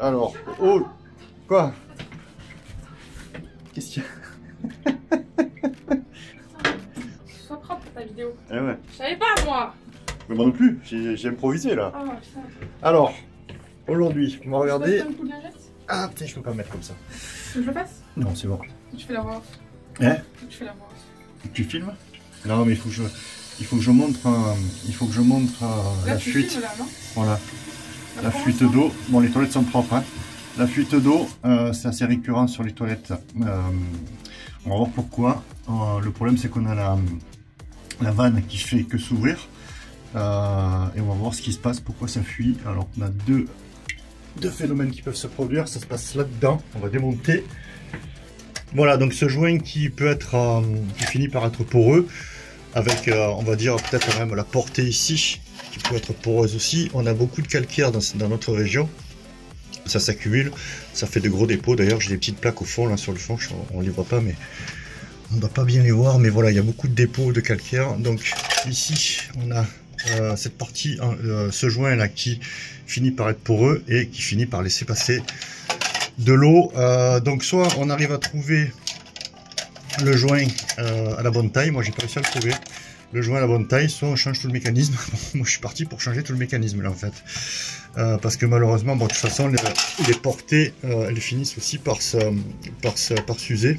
Alors, oh, quoi? Qu'est-ce qu'il y a? Sois propre ta vidéo. Eh ouais. Je savais pas moi. Mais moi non plus, j'ai improvisé là. Ah putain. Alors, aujourd'hui, on va regarder. Tu peux coup de lingette? Ah putain, je peux pas le mettre comme ça. Tu veux que je le fasse? Non, c'est bon. Tu fais la voix off. Hein? Tu fais la voix off. Tu filmes? Non, mais il faut que je montre, Là, la tu fuite. filmes, là, non? Voilà, la pour fuite l'instant d'eau. Bon, les toilettes sont propres, hein. La fuite d'eau, c'est assez récurrent sur les toilettes. On va voir pourquoi. Le problème, c'est qu'on a la vanne qui fait que s'ouvrir. Et on va voir ce qui se passe, pourquoi ça fuit. Alors, on a deux phénomènes qui peuvent se produire. Ça se passe là-dedans. On va démonter. Voilà, donc ce joint qui peut être, qui finit par être poreux, avec, on va dire, peut-être même la portée ici, qui peut être poreuse aussi. On a beaucoup de calcaire dans notre région. Ça s'accumule, ça fait de gros dépôts. D'ailleurs, j'ai des petites plaques au fond, là, sur le fond. On ne les voit pas, mais on ne doit pas bien les voir. Mais voilà, il y a beaucoup de dépôts de calcaire. Donc, ici, on a cette partie, ce joint-là, qui finit par être poreux et qui finit par laisser passer de l'eau. Donc, soit on arrive à trouver le joint à la bonne taille. Moi, j'ai pas réussi à le trouver. Le joint à la bonne taille, soit on change tout le mécanisme. Moi, je suis parti pour changer tout le mécanisme, là, en fait. Parce que malheureusement, bon, de toute façon, les portées, elles finissent aussi par s'user.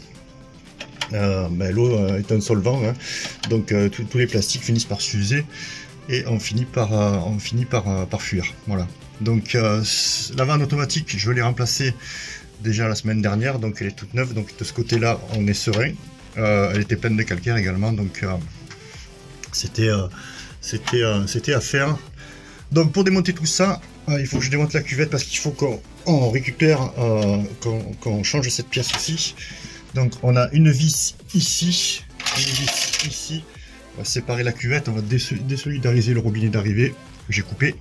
L'eau est un solvant, hein, donc tous les plastiques finissent par s'user et on finit par fuir. Voilà. Donc la vanne automatique, je l'ai remplacée déjà la semaine dernière, donc elle est toute neuve. Donc de ce côté-là, on est serein. Elle était pleine de calcaire également, donc c'était à faire. Donc pour démonter tout ça, il faut que je démonte la cuvette parce qu'il faut qu'on récupère, qu'on change cette pièce aussi. Donc on a une vis ici, une vis ici. On va séparer la cuvette, on va désolidariser le robinet d'arrivée. J'ai coupé.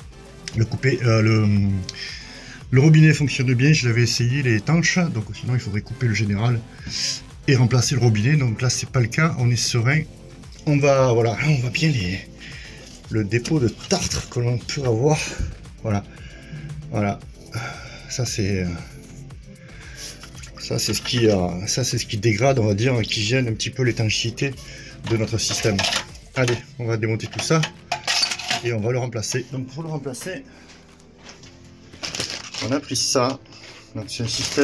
Le robinet fonctionne bien, je l'avais essayé, il est étanche. Donc sinon il faudrait couper le général et remplacer le robinet. Donc là c'est pas le cas, on est serein. On va bien le dépôt de tartre que l'on peut avoir. Voilà. Ça c'est ce qui dégrade, on va dire, qui gêne un petit peu l'étanchéité de notre système. Allez, on va démonter tout ça et on va le remplacer. Donc pour le remplacer, on a pris ça. Donc c'est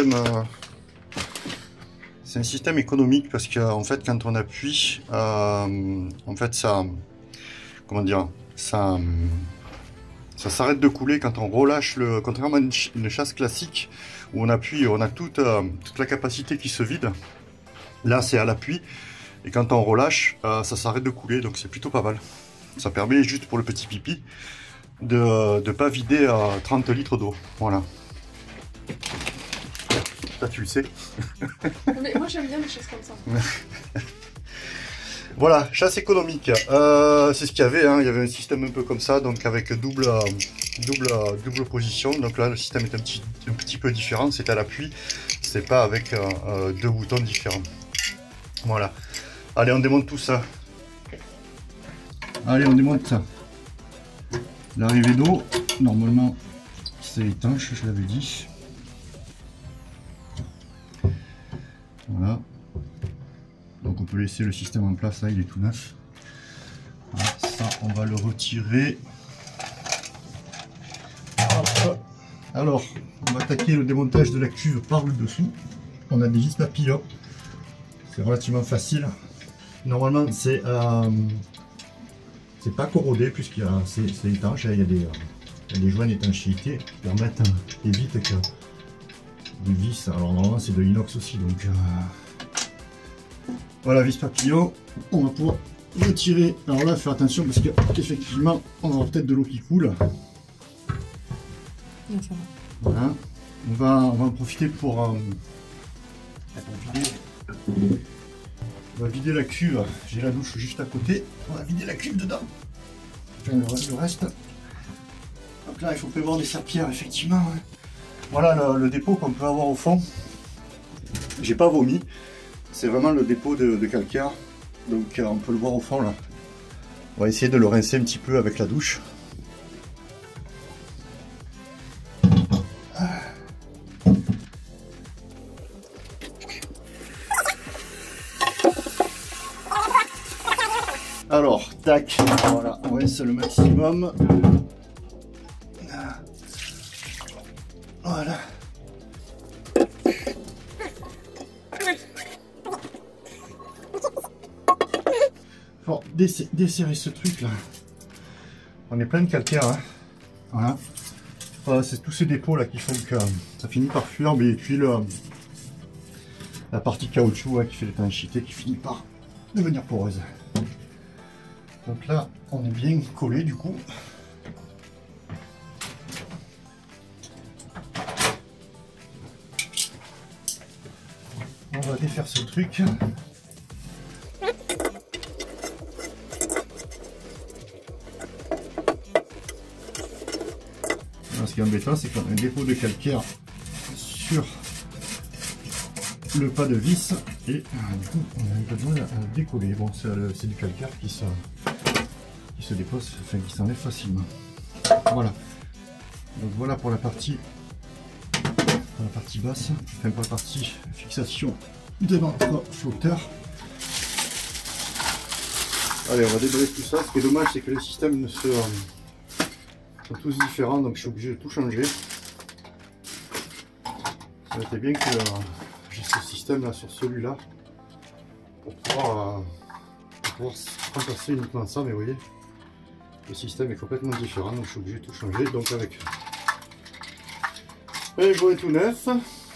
un système économique parce que en fait quand on appuie, en fait ça, comment dire, ça s'arrête de couler quand on relâche contrairement à une chasse classique où on appuie, on a toute la capacité qui se vide. Là c'est à l'appui et quand on relâche, ça s'arrête de couler, donc c'est plutôt pas mal. Ça permet juste pour le petit pipi de pas vider 30 litres d'eau. Voilà. Ça tu le sais. Mais moi j'aime bien les choses comme ça. Voilà, chasse économique. C'est ce qu'il y avait, hein. Il y avait un système un peu comme ça, donc avec double position. Donc là, le système est un petit peu différent. C'est à l'appui, c'est pas avec deux boutons différents. Voilà. Allez, on démonte tout ça. Allez, on démonte ça. L'arrivée d'eau, normalement, c'est étanche, je l'avais dit. Voilà. Donc on peut laisser le système en place, là il est tout neuf. Voilà, ça on va le retirer. Hop. Alors on va attaquer le démontage de la cuve par le dessous. On a des vis papillons. C'est relativement facile. Normalement c'est pas corrodé puisqu'il y a c'est étanche. Il y a des joints d'étanchéité qui permettent d'éviter que des vis. Alors normalement c'est de l'inox aussi, donc voilà, vis papillon, on va pouvoir retirer. Alors là, faire attention parce qu'effectivement, on va avoir peut-être de l'eau qui coule. Non, ça va. Voilà, on va en profiter pour vider la cuve. J'ai la douche juste à côté. On va vider la cuve dedans. Enfin, le reste. Donc là, il faut prévoir des serpillères, effectivement. Hein. Voilà le dépôt qu'on peut avoir au fond. J'ai pas vomi. C'est vraiment le dépôt de calcaire, donc on peut le voir au fond là. On va essayer de le rincer un petit peu avec la douche. Alors, tac, voilà, on reste le maximum. Voilà. Bon, desserrer ce truc là. On est plein de calcaire, hein. Voilà. Voilà, c'est tous ces dépôts là qui font que ça finit par fuir, mais puis la partie caoutchouc qui fait l'étanchéité qui finit par devenir poreuse. Donc là, on est bien collé du coup. On va défaire ce truc. Alors, ce qui est embêtant, c'est qu'on a un dépôt de calcaire sur le pas de vis et du coup on a besoin à décoller. Bon, c'est du calcaire qui se dépose, enfin qui s'enlève facilement. Voilà. Donc voilà pour la partie basse, enfin pour la partie fixation de notre flotteur. Allez, on va déballer tout ça. Ce qui est dommage, c'est que les systèmes sont tous différents, donc je suis obligé de tout changer. Ça aurait été bien que j'ai ce système là sur celui-là pour pouvoir remplacer uniquement ça, mais vous voyez, le système est complètement différent, donc je suis obligé de tout changer. Donc avec un joint tout neuf.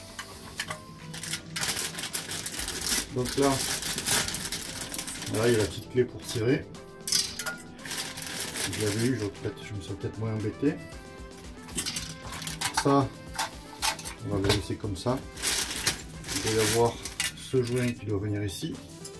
Donc là, voilà, il y a la petite clé pour tirer. Si je l'avais eu, je me serais peut-être moins embêté. Ça, on va le laisser comme ça. Il doit y avoir ce joint qui doit venir ici.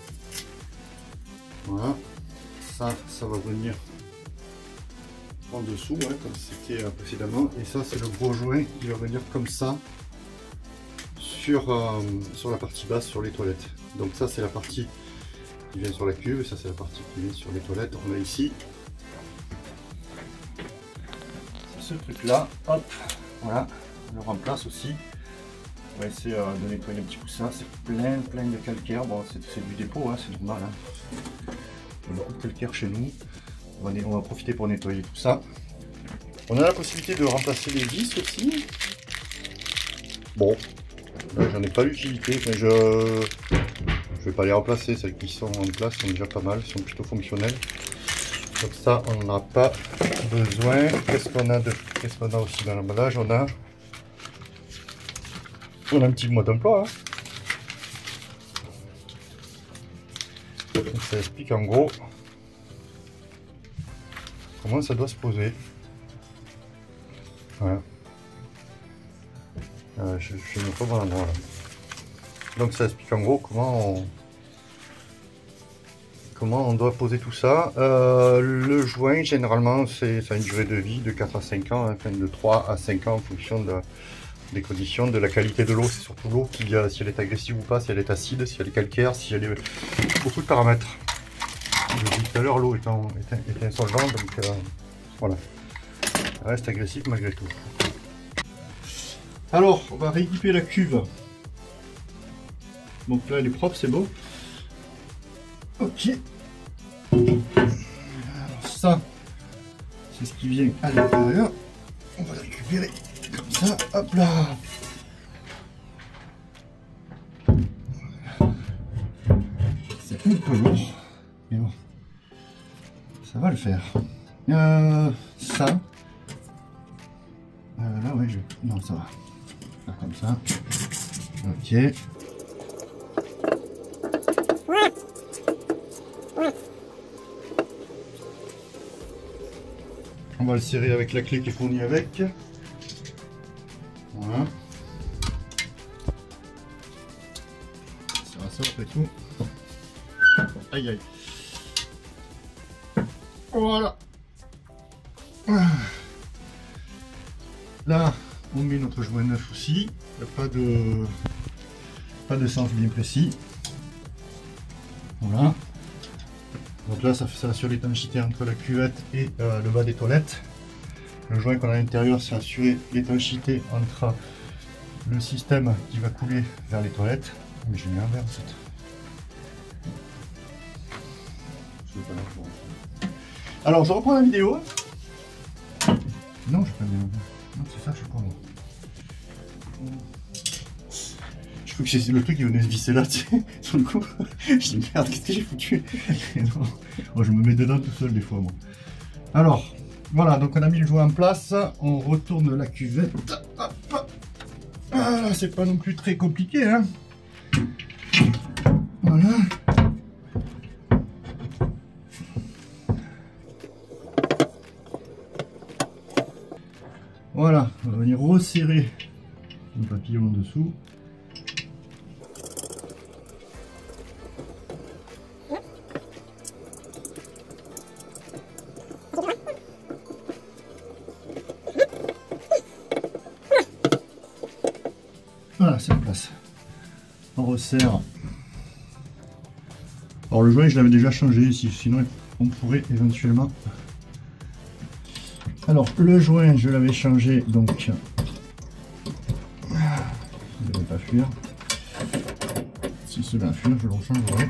Voilà. Ça va venir en dessous, comme c'était précédemment. Et ça, c'est le gros joint qui va venir comme ça sur la partie basse, sur les toilettes. Donc ça, c'est la partie qui vient sur la cuve. Et ça, c'est la partie qui vient sur les toilettes. On a ici ce truc là. Hop, voilà. On le remplace aussi. On va essayer de nettoyer un petit coup ça. C'est plein de calcaire. Bon, c'est du dépôt, c'est normal. Il y a beaucoup de calcaire chez nous. On va profiter pour nettoyer tout ça. On a la possibilité de remplacer les vis aussi. Bon, j'en ai pas l'utilité. Enfin, je vais pas les remplacer. Celles qui sont en place sont déjà pas mal, sont plutôt fonctionnelles. Donc ça, on n'a pas besoin. Qu'est-ce qu'on a aussi dans l'emballage? On a un petit mode d'emploi. Ça explique en gros comment ça doit se poser. Voilà. Je ne pas bon endroit là. Donc ça explique en gros comment on doit poser tout ça. Le joint généralement ça a une durée de vie de 4 à 5 ans, enfin de 3 à 5 ans en fonction des conditions, de la qualité de l'eau. C'est surtout l'eau qui, si elle est agressive ou pas, si elle est acide, si elle est calcaire, si elle est beaucoup de paramètres. Je l'ai dit tout à l'heure, l'eau est un solvant, donc voilà. Elle reste agressif malgré tout. Alors, on va rééquiper la cuve. Donc là, elle est propre, c'est beau. Ok. Alors ça, c'est ce qui vient à l'intérieur. On va le récupérer comme ça. Hop là. C'est un peu lourd, mais bon, ça va le faire. Ça. Là, ouais, non, ça va. Faire comme ça. Ok. On va le serrer avec la clé qui est fournie avec. Voilà. Ça va ça après tout. Aïe aïe. Voilà. Là, on met notre joint neuf aussi. Il n'y a pas de sens bien précis. Voilà. Donc là, ça assure l'étanchéité entre la cuvette et le bas des toilettes. Le joint qu'on a à l'intérieur, c'est assurer l'étanchéité entre le système qui va couler vers les toilettes. Mais j'ai mis un verre en fait. Je vais pas la voir. Alors, je reprends la vidéo. Non, je pas bien. Non, c'est ça, je crois. Je crois que c'est le truc qui venait se visser là, tu sais, sur le coup. Je dis merde, qu'est-ce que j'ai foutu? Bon, je me mets dedans tout seul des fois, moi. Alors, voilà, donc on a mis le joint en place. On retourne la cuvette. Hop. Voilà, c'est pas non plus très compliqué, hein. Voilà. Voilà, on va venir resserrer le papillon en dessous. Voilà, c'est en place. On resserre. Alors le joint, je l'avais déjà changé ici, sinon on pourrait éventuellement... Alors le joint, je l'avais changé, donc... Il ne devait pas fuir. Si c'est bien fuir, je le rechangerai.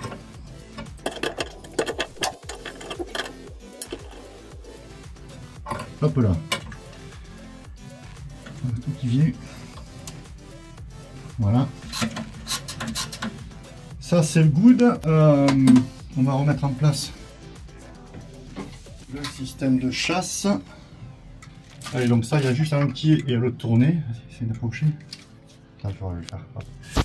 Hop là. Tout qui vient. Voilà. Ça c'est good. On va remettre en place le système de chasse. Allez, donc ça, il y a juste un pied et à l'autre tourner. Essayez d'approcher. Ah, je vais le faire. Hop.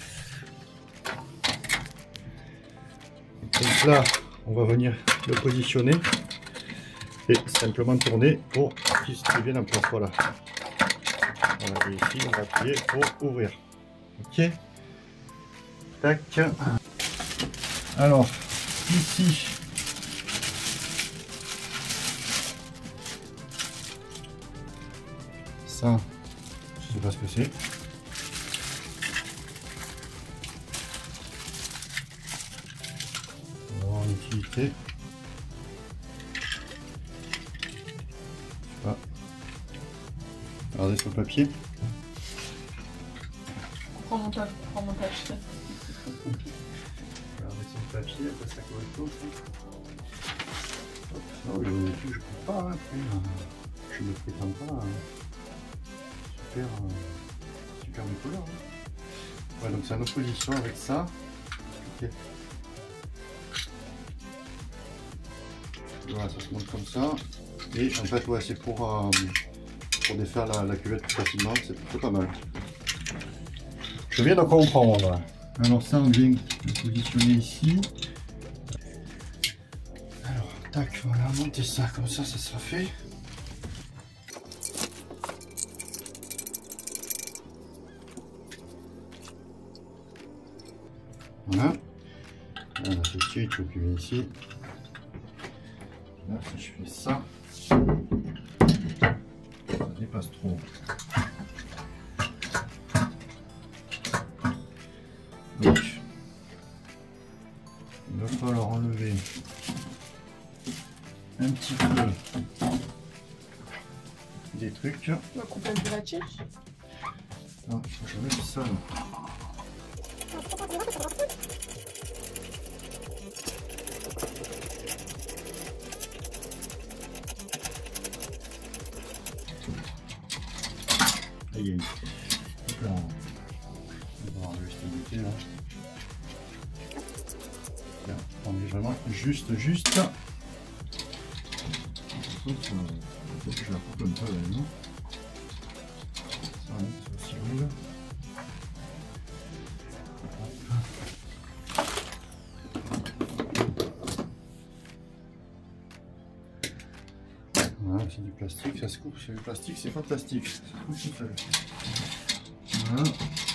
Donc là, on va venir le positionner et simplement tourner pour qu'il vienne en place. Voilà. Voilà, et ici, on va appuyer pour ouvrir. Ok. Tac. Alors, ici, ça, je sais pas ce que c'est. On va avoir une utilité. Je sais pas. Regardez sur le papier. Prends mon montage. Regardez sur le papier, après ça correspond. Oh, je ne peux pas, hein, je ne prétends pas. Super bicolore. Hein. Ouais, donc c'est en opposition avec ça. Okay. Voilà, ça se monte comme ça. Et en fait, ouais, c'est pour défaire la cuvette plus facilement. C'est plutôt pas mal. Je viens de comprendre. Alors ça, on vient le positionner ici. Alors, tac, voilà, monter ça comme ça sera fait. Voilà. Voilà, c'est dessus, tu peux ici. Là, si je fais ça, ça dépasse trop. Donc, il va falloir enlever un petit peu des trucs. On va couper un peu la tige. Non, je mets ça. Aïe aïe. Donc là, on va enlever cette unité là. Là, on est vraiment juste. Je la coupe comme ça là, non? Ça, c'est aussi roule. Voilà, c'est du plastique, ça se coupe, c'est du plastique, c'est fantastique. Ça se coupe tout seul. Voilà.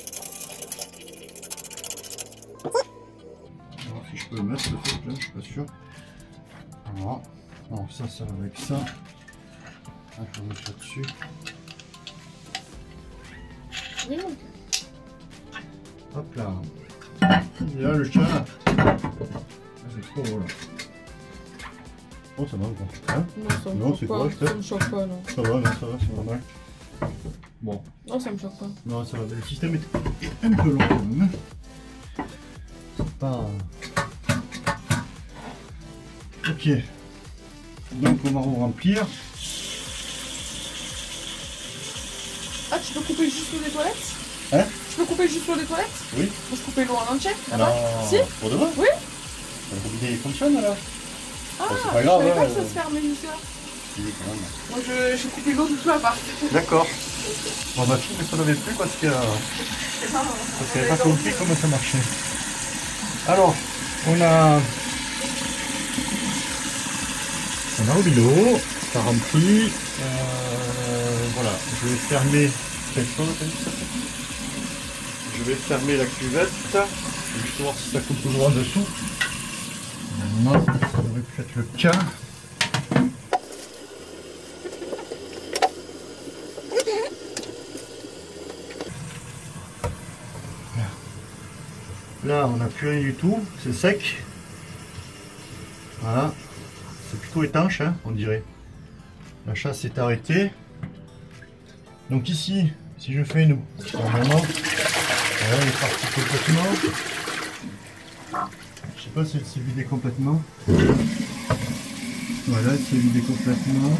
Alors, si je peux le mettre, le truc là, je suis pas sûr. Voilà. Alors ça va avec ça. Là, je vais mettre ça dessus. Hop là. Il est là le chat. Ah, c'est trop beau là. Oh, ça va ou pas, hein? Non, c'est correct. Ça me choque pas, non. Ça va, non, ça va, c'est normal. Bon. Non, ça me choque pas. Non, ça va. Le système est un peu long quand même. C'est pas... Ok. Donc on va remplir. Ah, tu peux couper juste l'eau des toilettes? Hein? Tu peux couper juste l'eau des toilettes? Oui. On se couper l'eau en entier? Non. Si? Pour de vrai? Oui. Le robinet fonctionne là. Ah, c'est pas grave, je savais pas hein. que ça se fermait juste là. Oui, quand même. Moi, je coupais l'eau du tout à part. D'accord. Bon, ma fille ne savait plus parce qu'elle n'avait pas compris comment ça marchait. Alors, on a mis l'eau, ça remplit. Voilà, je vais fermer. Je vais fermer la cuvette. Juste voir si ça coupe toujours en dessous. Non, ça devrait plus être le cas. Là, on n'a plus rien du tout, c'est sec. Voilà, c'est plutôt étanche, hein, on dirait. La chasse est arrêtée. Donc ici, si je fais une... Normalement, voilà, elle est partie complètement. Je sais pas si elle s'est vidée complètement. Voilà, elle s'est vidée complètement.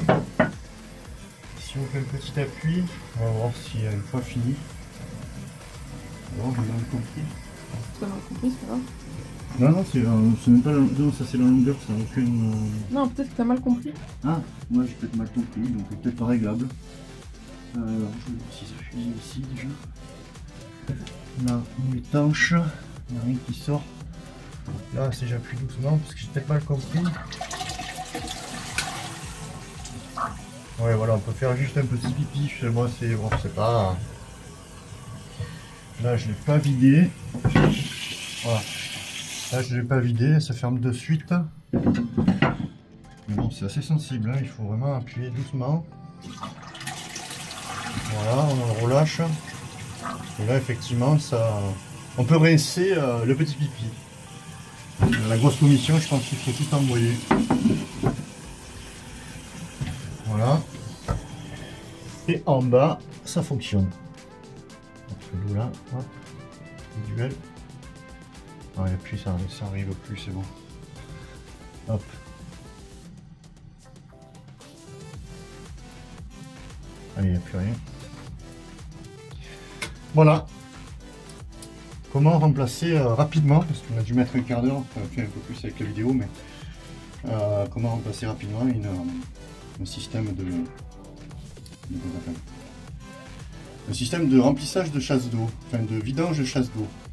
Si on fait un petit appui, on va voir si une fois fini. Alors, j'ai mal compris. T'as mal compris, c'est grave. Non, non, c'est même pas la... Non, ça c'est la longueur, ça n'a aucune... Non, peut-être que t'as mal compris. Ah, moi j'ai peut-être mal compris, donc peut-être pas réglable. Je vais voir si ça fuit ici déjà. Là, on étanche, il n'y a rien qui sort. Là, si j'appuie doucement, parce que j'ai peut-être mal compris. Ouais, voilà, on peut faire juste un petit pipi, chez moi c'est bon, c'est pas... Là, je l'ai pas vidé. Voilà. Là, je l'ai pas vidé, ça ferme de suite. Mais bon, c'est assez sensible, hein. Il faut vraiment appuyer doucement. Voilà, on le relâche. Et là, effectivement, ça, on peut rincer le petit pipi. La grosse commission, je pense qu'il faut tout envoyer. Voilà. Et en bas, ça fonctionne. L'eau là, hop, duel. Ah, il n'y a plus, ça arrive plus, c'est bon. Hop. Allez, il n'y a plus rien. Voilà. Comment remplacer rapidement, parce qu'on a dû mettre un quart d'heure, enfin un peu plus avec la vidéo, mais comment remplacer rapidement un système un système de remplissage de chasse d'eau, enfin de vidange de chasse d'eau.